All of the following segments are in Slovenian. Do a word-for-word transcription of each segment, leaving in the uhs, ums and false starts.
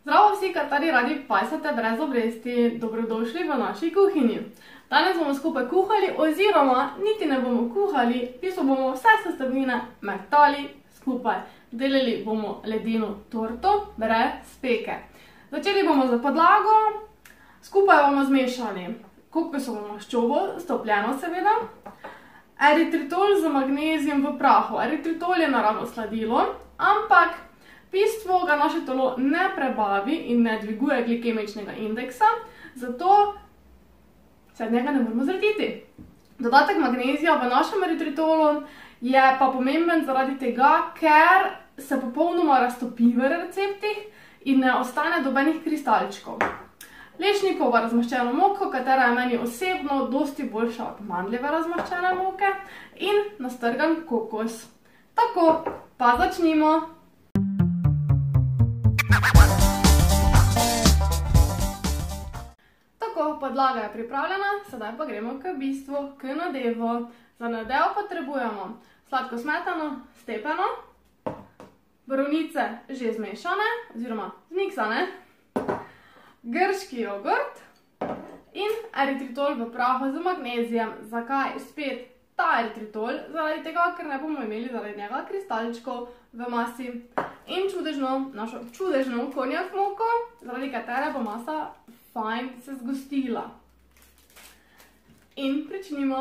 Zdravo vsi, kateri radi pajsate brez obresti, dobrodošli v naši kuhinji. Danes bomo skupaj kuhali oziroma niti ne bomo kuhali, v bistvu bomo vse sestavine metali skupaj. Delali bomo ledeno torto brez peke. Začeli bomo z podlago, skupaj bomo zmešali kokosovo maščobo, stopljeno seveda, eritritol z magnezijem v prahu. Eritritol je naravno sladilo, ampak v bistvu ga naše telo ne prebavi in ne dviguje glikemičnega indeksa, zato se od njega ne moramo zrediti. Dodatek magnezija v našem eritritolu je pa pomemben zaradi tega, ker se popolnoma raztopi v receptih in ne ostane nobenih kristalčkov. Lešnikovo razmaščeno moko, katera je meni osebno dosti boljša od mandljeve razmaščene moke, in nastrgan kokos. Tako, pa začnimo! Tako, podlaga je pripravljena, sedaj pa gremo k bistvu, k nadevu. Za nadev potrebujemo sladko smetano, stepeno, borovnice že zmešane oziroma zmiksane, grški jogurt in eritritol v prahu z magnezijem. Zakaj spet ta eritritol? Zaradi tega, ker ne bomo imeli zaradi njega kristalčkov v masi. In čudežno, našo čudežno konjak moko, zaradi katere bo masa fajn se zgostila. In pričnimo.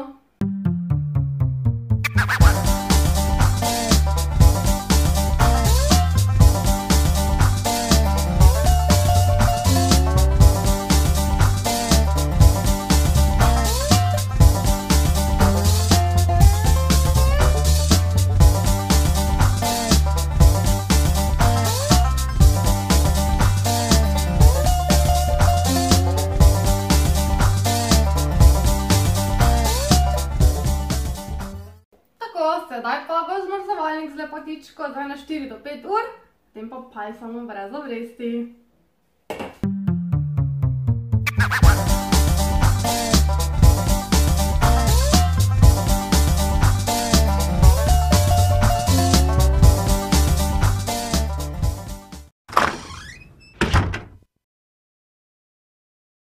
Sedaj pa v zmrzovalnik z lepotičko na štiri do pet ur, potem pa pajsamo brez obresti.